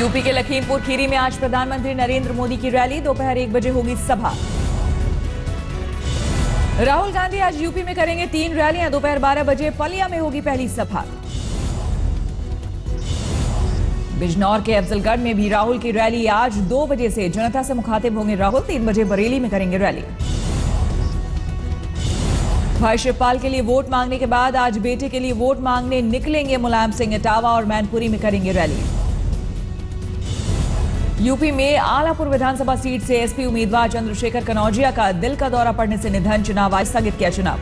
UP के लखीमपुर खीरी में आज प्रधानमंत्री नरेंद्र मोदी की रैली, दोपहर 1 बजे होगी सभा। राहुल गांधी आज यूपी में करेंगे 3 रैलियां, दोपहर 12 बजे पलिया में होगी पहली सभा। बिजनौर के अफजलगढ़ में भी राहुल की रैली आज 2 बजे से जनता से मुखातिब होंगे राहुल। 3 बजे बरेली में करेंगे रैली। भाई शिवपाल के लिए वोट मांगने के बाद आज बेटे के लिए वोट मांगने निकलेंगे मुलायम सिंह। इटावा और मैनपुरी में करेंगे रैली। यूपी में आलापुर विधानसभा सीट से एसपी उम्मीदवार चंद्रशेखर कनौजिया का दिल का दौरा पड़ने से निधन, चुनाव आज स्थगित किया। चुनाव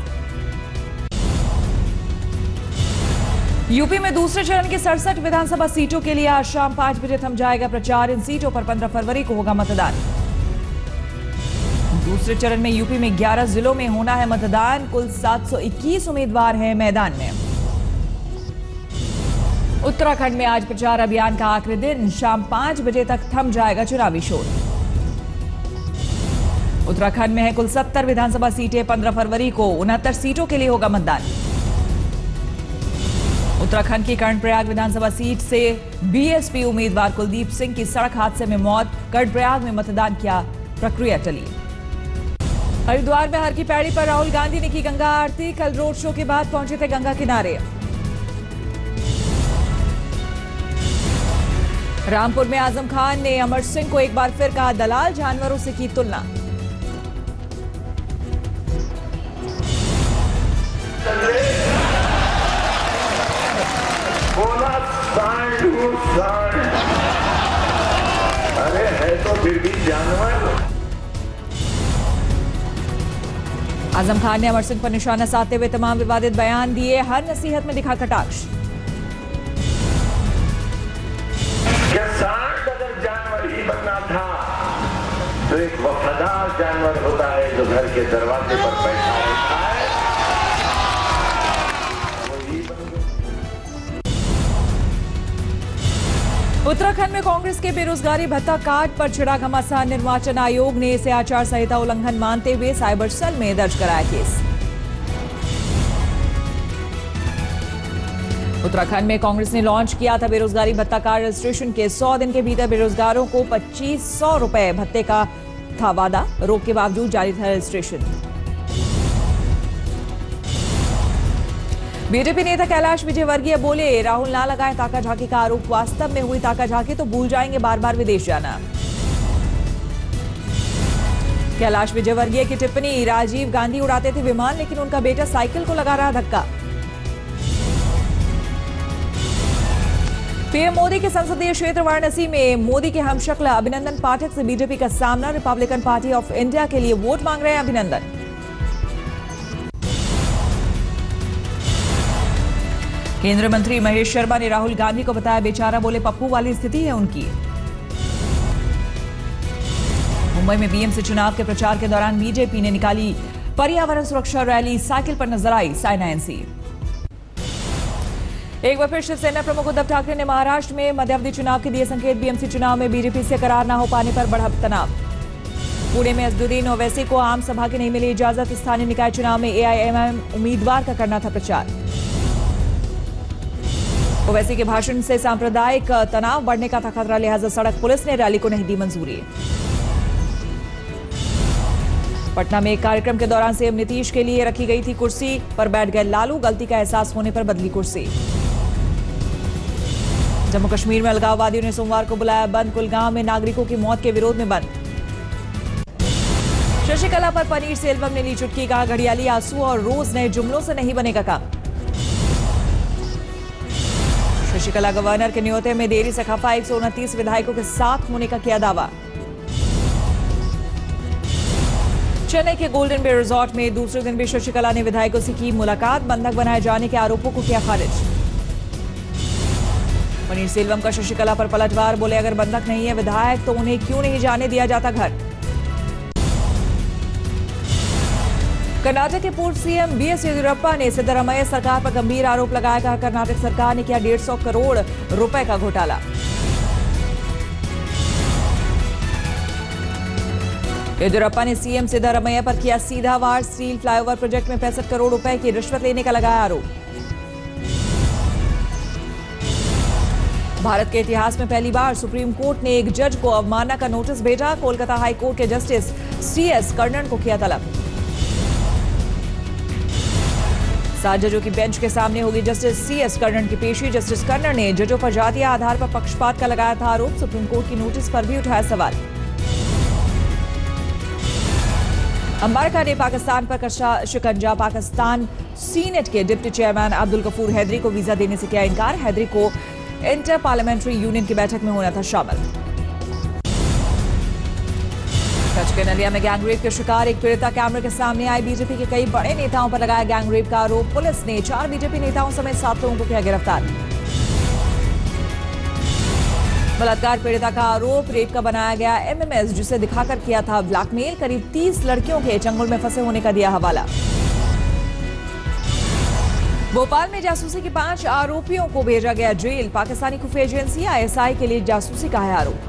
यूपी में दूसरे चरण की 67 विधानसभा सीटों के लिए आज शाम 5 बजे थम जाएगा प्रचार। इन सीटों पर 15 फरवरी को होगा मतदान। दूसरे चरण में यूपी में 11 जिलों में होना है मतदान। कुल 721 उम्मीदवार हैं मैदान में। उत्तराखंड में आज प्रचार अभियान का आखिरी दिन, शाम 5 बजे तक थम जाएगा चुनावी शोर। उत्तराखंड में है कुल 70 विधानसभा सीटें। 15 फरवरी को 69 सीटों के लिए होगा मतदान। उत्तराखंड की कर्णप्रयाग विधानसभा सीट से बीएसपी उम्मीदवार कुलदीप सिंह की सड़क हादसे में मौत। कर्णप्रयाग में मतदान किया, प्रक्रिया टली। हरिद्वार में हर की पैड़ी पर राहुल गांधी ने की गंगा आरती। कल रोड शो के बाद पहुंचे थे गंगा किनारे। रामपुर में आजम खान ने अमर सिंह को एक बार फिर कहा दलाल, जानवरों से की तुलना। बोला सांड, अरे है तो फिर भी जानवर। आजम खान ने अमर सिंह पर निशाना साधते हुए तमाम विवादित बयान दिए। हर नसीहत में दिखा कटाक्ष। क्या सांड अगर जानवर ही बनना था तो एक वफादार जानवर होता है जो घर के दरवाजे पर बैठा रहता है, वही बन गया। उत्तराखंड में कांग्रेस के बेरोजगारी भत्ता कार्ड पर छिड़ा घमासान। निर्वाचन आयोग ने इसे आचार संहिता उल्लंघन मानते हुए साइबर सेल में दर्ज कराया केस। उत्तराखंड में कांग्रेस ने लॉन्च किया था बेरोजगारी भत्ता कार्ड रजिस्ट्रेशन के 100 दिन के भीतर बेरोजगारों को 2500 रुपए भत्ते का था वादा। रोक के बावजूद जारी था रजिस्ट्रेशन। बीजेपी नेता कैलाश विजयवर्गीय बोले राहुल ना लगाएं ताका झाकी का आरोप। वास्तव में हुई ताका झाकी तो भूल जाएंगे बार बार विदेश जाना। कैलाश विजयवर्गीय की टिप्पणी, राजीव गांधी उड़ाते थे विमान लेकिन उनका बेटा साइकिल को लगा रहा धक्का। पीएम मोदी के संसदीय क्षेत्र वाराणसी में मोदी के हमशक्ल अभिनंदन पाठक से बीजेपी का सामना। रिपब्लिकन पार्टी ऑफ इंडिया के लिए वोट मांग रहे हैं अभिनंदन। केंद्रीय मंत्री महेश शर्मा ने राहुल गांधी को बताया बेचारा, बोले पप्पू वाली स्थिति है उनकी। मुंबई में बीएमसी चुनाव के प्रचार के दौरान बीजेपी ने निकाली पर्यावरण सुरक्षा रैली। साइकिल पर नजर आई साइना एनसी। एक बार फिर शिवसेना प्रमुख उद्धव ठाकरे ने महाराष्ट्र में मध्यावधि चुनाव के दिए संकेत। बीएमसी चुनाव में बीजेपी से करार न हो पाने पर बढ़ा तनाव। पुणे में असदुद्दीन ओवैसी को आम सभा की नहीं मिली इजाजत। स्थानीय निकाय चुनाव में एआईएमआईएम उम्मीदवार का करना था प्रचार। ओवैसी के भाषण से सांप्रदायिक तनाव बढ़ने का था खतरा, लिहाजा सड़क पुलिस ने रैली को नहीं दी मंजूरी। पटना में एक कार्यक्रम के दौरान सीएम नीतीश के लिए रखी गई थी कुर्सी पर बैठ गए लालू। गलती का एहसास होने पर बदली कुर्सी। जम्मू कश्मीर में अलगाववादियों ने सोमवार को बुलाया बंद। कुलगांव में नागरिकों की मौत के विरोध में बंद। शशिकला पर पनीर सेल्वम ने ली चुटकी, कहा घड़ियाली आंसू और रोज नए जुमलों से नहीं बनेगा काम। शशिकला गवर्नर के न्योते में देरी से खफा। 129 विधायकों के साथ होने का किया दावा। चेन्नई के गोल्डन बे रिजॉर्ट में दूसरे दिन भी शशिकला ने विधायकों से की मुलाकात। बंधक बनाए जाने के आरोपों को किया खारिज। पनीर सेल्वम का शशिकला पर पलटवार, बोले अगर बंधक नहीं है विधायक तो उन्हें क्यों नहीं जाने दिया जाता घर। कर्नाटक के पूर्व सीएम बीएस येदियुरप्पा ने सिद्धरामैया सरकार पर गंभीर आरोप लगाया। कहा कर्नाटक सरकार ने किया 150 करोड़ रुपए का घोटाला। येदियुरप्पा ने सीएम सिद्धरामैया पर किया सीधा वार। स्टील फ्लाईओवर प्रोजेक्ट में 65 करोड़ रुपए की रिश्वत लेने का लगाया आरोप। भारत के इतिहास में पहली बार सुप्रीम कोर्ट ने एक जज को अवमानना का नोटिस भेजा। कोलकाता हाई कोर्ट के जस्टिस CS कर्णन को किया तलब। 7 जजों की बेंच के सामने होगी जस्टिस CS कर्णन की पेशी। जस्टिस कर्णन ने जजों पर जातीय आधार पर पक्षपात का लगाया था आरोप। सुप्रीम कोर्ट की नोटिस पर भी उठाया सवाल। अमेरिका ने पाकिस्तान पर कसा शिकंजा। पाकिस्तान सीनेट के डिप्टी चेयरमैन अब्दुल गफूर हैदरी को वीजा देने से किया इनकार। हैदरी को इंटर पार्लियामेंट्री यूनियन की बैठक में होना था शामिल। कच्छ के नलिया में गैंगरेप के शिकार एक पीड़िता कैमरे के सामने आई। बीजेपी के कई बड़े नेताओं पर लगाया गैंगरेप का आरोप। पुलिस ने 4 बीजेपी नेताओं समेत 7 लोगों को किया गिरफ्तार। बलात्कार पीड़िता का आरोप रेप का बनाया गया MMS, जिसे दिखाकर किया था ब्लैकमेल। करीब 30 लड़कियों के चंगुल में फंसे होने का दिया हवाला। भोपाल में जासूसी के 5 आरोपियों को भेजा गया जेल। पाकिस्तानी खुफिया एजेंसी ISI के लिए जासूसी का है आरोप।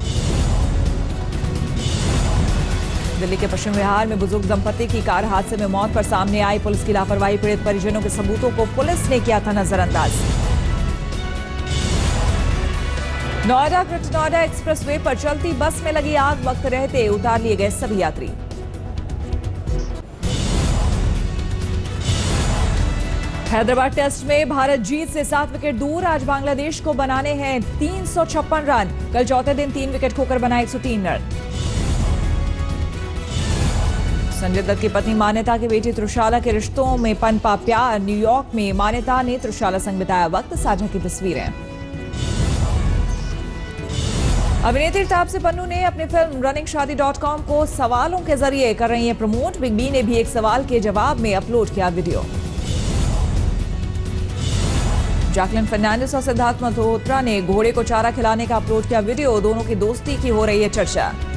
दिल्ली के पश्चिम विहार में बुजुर्ग दंपति की कार हादसे में मौत पर सामने आई पुलिस की लापरवाही। पीड़ित परिजनों के सबूतों को पुलिस ने किया था नजरअंदाज। नोएडा ग्रेटर नोएडा एक्सप्रेसवे पर चलती बस में लगी आग। वक्त रहते उतार लिए गए सभी यात्री। हैदराबाद टेस्ट में भारत जीत से 7 विकेट दूर। आज बांग्लादेश को बनाने हैं 356 रन। कल चौथे दिन 3 विकेट खोकर बनाए 103 रन। संजय दत्त की पत्नी मान्यता की बेटी त्रिशाला के रिश्तों में पनपा प्यार। न्यूयॉर्क में मान्यता ने त्रिशाला संग बिताया वक्त। साझा की तस्वीरें। अभिनेत्री तापसी पन्नू ने अपनी फिल्म runningshadi.com को सवालों के जरिए कर रही है प्रमोट। बिग बी ने भी एक सवाल के जवाब में अपलोड किया वीडियो। जैकलिन फर्नांडिस और सिद्धार्थ मल्होत्रा ने घोड़े को चारा खिलाने का अपलोड किया वीडियो। दोनों की दोस्ती की हो रही है चर्चा।